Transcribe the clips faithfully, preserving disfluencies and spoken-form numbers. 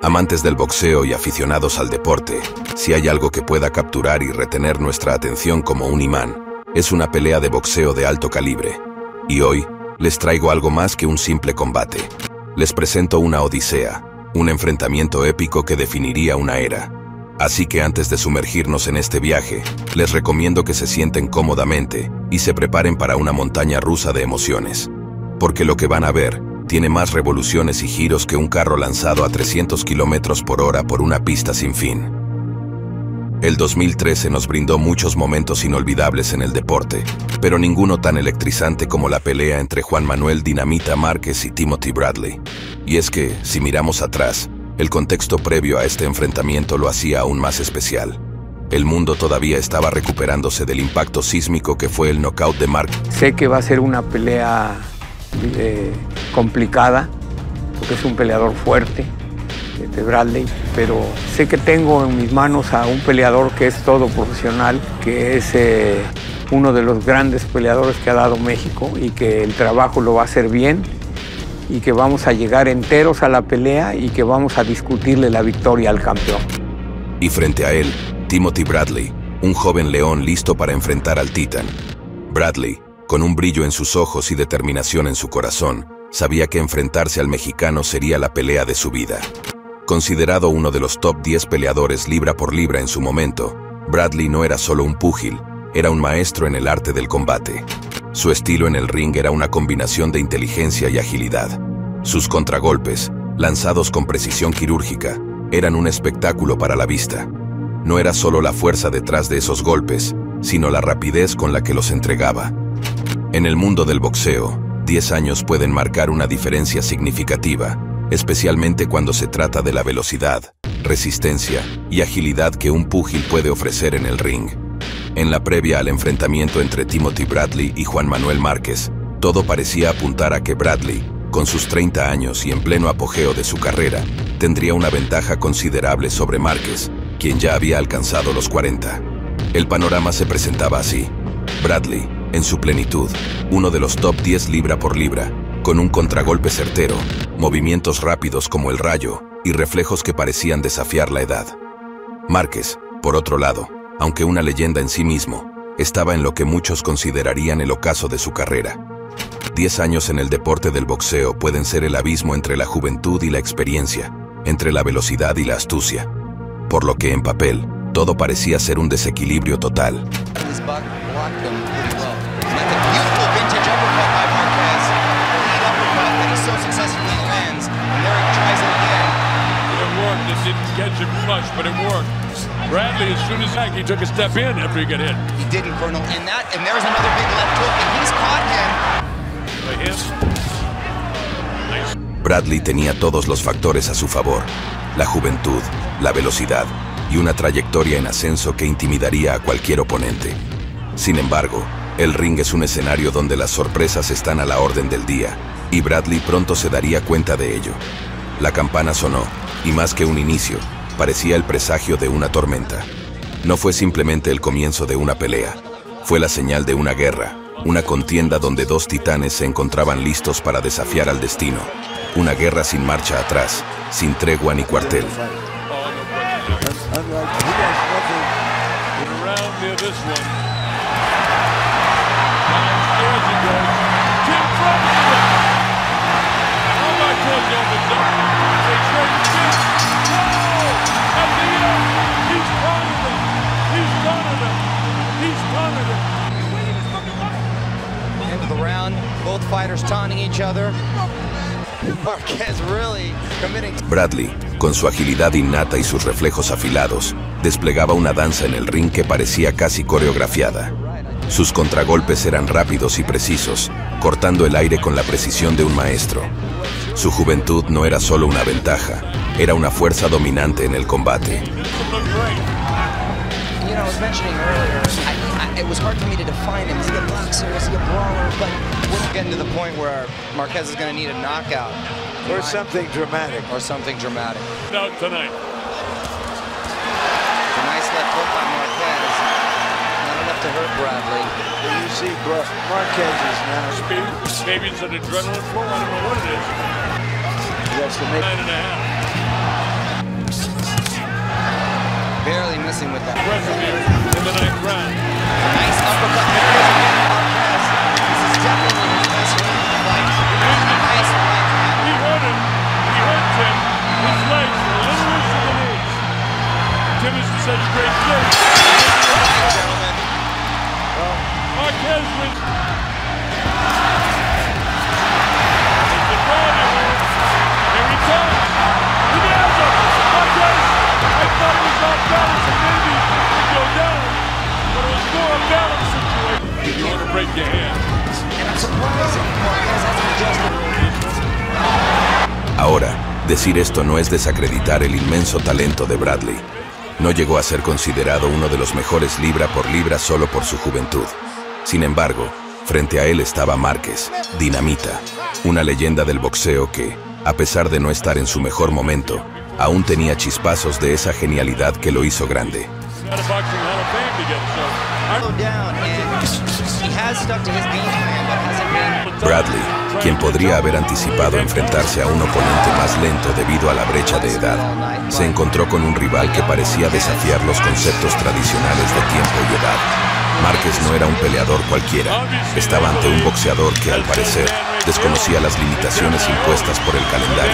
Amantes del boxeo y aficionados al deporte, si hay algo que pueda capturar y retener nuestra atención como un imán, es una pelea de boxeo de alto calibre. Y hoy, les traigo algo más que un simple combate. Les presento una odisea, un enfrentamiento épico que definiría una era. Así que antes de sumergirnos en este viaje, les recomiendo que se sienten cómodamente y se preparen para una montaña rusa de emociones. Porque lo que van a ver tiene más revoluciones y giros que un carro lanzado a trescientos kilómetros por hora por una pista sin fin. El dos mil trece nos brindó muchos momentos inolvidables en el deporte, pero ninguno tan electrizante como la pelea entre Juan Manuel Dinamita Márquez y Timothy Bradley. Y es que, si miramos atrás, el contexto previo a este enfrentamiento lo hacía aún más especial. El mundo todavía estaba recuperándose del impacto sísmico que fue el knockout de Márquez. Sé que va a ser una pelea eh, complicada, porque es un peleador fuerte, de Bradley, pero sé que tengo en mis manos a un peleador que es todo profesional, que es eh, uno de los grandes peleadores que ha dado México y que el trabajo lo va a hacer bien y que vamos a llegar enteros a la pelea y que vamos a discutirle la victoria al campeón. Y frente a él, Timothy Bradley, un joven león listo para enfrentar al titán. Bradley, con un brillo en sus ojos y determinación en su corazón, sabía que enfrentarse al mexicano sería la pelea de su vida. Considerado uno de los top diez peleadores libra por libra en su momento, Bradley no era solo un púgil, era un maestro en el arte del combate. Su estilo en el ring era una combinación de inteligencia y agilidad. Sus contragolpes, lanzados con precisión quirúrgica, eran un espectáculo para la vista. No era solo la fuerza detrás de esos golpes, sino la rapidez con la que los entregaba. En el mundo del boxeo, diez años pueden marcar una diferencia significativa, especialmente cuando se trata de la velocidad, resistencia y agilidad que un púgil puede ofrecer en el ring. En la previa al enfrentamiento entre Timothy Bradley y Juan Manuel Márquez, todo parecía apuntar a que Bradley, con sus treinta años y en pleno apogeo de su carrera, tendría una ventaja considerable sobre Márquez, quien ya había alcanzado los cuarenta. El panorama se presentaba así. Bradley, en su plenitud, uno de los top diez libra por libra, con un contragolpe certero, movimientos rápidos como el rayo y reflejos que parecían desafiar la edad. Márquez, por otro lado, aunque una leyenda en sí mismo, estaba en lo que muchos considerarían el ocaso de su carrera. Diez años en el deporte del boxeo pueden ser el abismo entre la juventud y la experiencia, entre la velocidad y la astucia, por lo que en papel, todo parecía ser un desequilibrio total. Bradley, as soon as that, he took a step in after he got hit. He didn't, Colonel. And that, and there's another big left hook, and he's caught him. Nice. Bradley tenía todos los factores a su favor: la juventud, la velocidad y una trayectoria en ascenso que intimidaría a cualquier oponente. Sin embargo, el ring es un escenario donde las sorpresas están a la orden del día, y Bradley pronto se daría cuenta de ello. La campana sonó, y más que un inicio, parecía el presagio de una tormenta. No fue simplemente el comienzo de una pelea, fue la señal de una guerra, una contienda donde dos titanes se encontraban listos para desafiar al destino. Una guerra sin marcha atrás, sin tregua ni cuartel. Bradley, con su agilidad innata y sus reflejos afilados, desplegaba una danza en el ring que parecía casi coreografiada. Sus contragolpes eran rápidos y precisos, cortando el aire con la precisión de un maestro. Su juventud no era solo una ventaja, era una fuerza dominante en el combate. It was hard for me to define him. Is he a boxer? Is he a brawler? But we're getting to the point where Marquez is going to need a knockout. Or something dramatic. Or something dramatic. No, tonight. A nice left hook by Marquez. Not enough to hurt Bradley. Well, you see, Marquez is now... Speed. Maybe it's an adrenaline flow. I don't know what it is. Yes, the Nine and a half. messing with that. In the ninth round. Nice uppercut. There it is again, Marquez. This is definitely his best win of the fight. Nice right hand. He hurt him. He hurt Tim. His legs were a little looser than his. Tim is in such great shape. Gentlemen. Well, Marquez wins. Here he comes. He nails him. Marquez. I thought he was off balance and maybe he'd go down, but it was more a balance situation. You want to break your hand. And I'm surprised that Marquez hasn't adjusted. Ahora, decir esto no es desacreditar el inmenso talento de Bradley. No llegó a ser considerado uno de los mejores libra por libra solo por su juventud. Sin embargo, frente a él estaba Márquez, Dinamita, una leyenda del boxeo que, a pesar de no estar en su mejor momento, aún tenía chispazos de esa genialidad que lo hizo grande. Bradley, quien podría haber anticipado enfrentarse a un oponente más lento debido a la brecha de edad, se encontró con un rival que parecía desafiar los conceptos tradicionales de tiempo y edad. Márquez no era un peleador cualquiera, estaba ante un boxeador que, al parecer, desconocía las limitaciones impuestas por el calendario.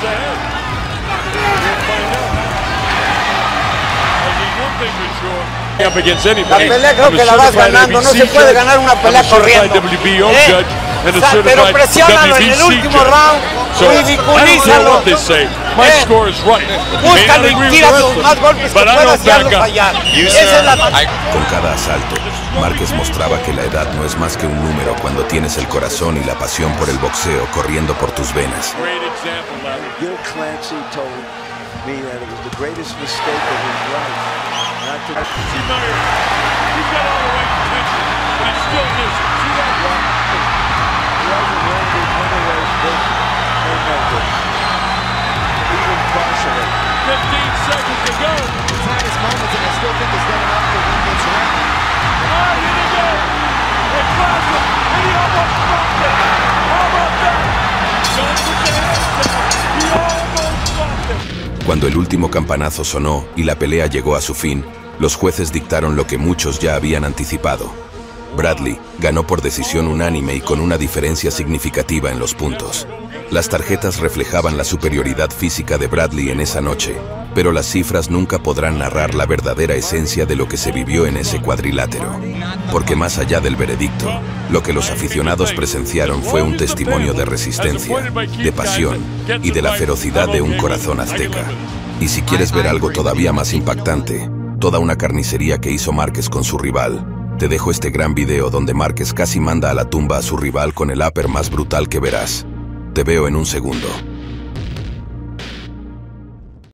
La pelea creo que la vas ganando, no se puede ganar una pelea corriendo. ¿Eh? Pero presiónalo en el último round, ridiculízalo. ¿Eh? Búscalo y tira los más golpes que puedas hacerlo fallar. Esa es la... Con cada asalto, Márquez mostraba que la edad no es más que un número cuando tienes el corazón y la pasión por el boxeo corriendo por tus venas. Gil Clancy told me that it was the greatest mistake of his life. Not to... See Meyer, he's got all the right intention, but he's still missing. See that one? He hasn't learned his middleweight book. Even partially. fifteen seconds to go. He's had his moments, and I still think he's done enough to win this round. Ah, here they go. They cross him, and he almost dropped it. How about that? Don't put your hands down. He almost dropped it. Cuando el último campanazo sonó y la pelea llegó a su fin, los jueces dictaron lo que muchos ya habían anticipado. Bradley ganó por decisión unánime y con una diferencia significativa en los puntos. Las tarjetas reflejaban la superioridad física de Bradley en esa noche, pero las cifras nunca podrán narrar la verdadera esencia de lo que se vivió en ese cuadrilátero. Porque más allá del veredicto, lo que los aficionados presenciaron fue un testimonio de resistencia, de pasión y de la ferocidad de un corazón azteca. Y si quieres ver algo todavía más impactante, toda una carnicería que hizo Márquez con su rival, te dejo este gran video donde Márquez casi manda a la tumba a su rival con el upper más brutal que verás. Te veo en un segundo.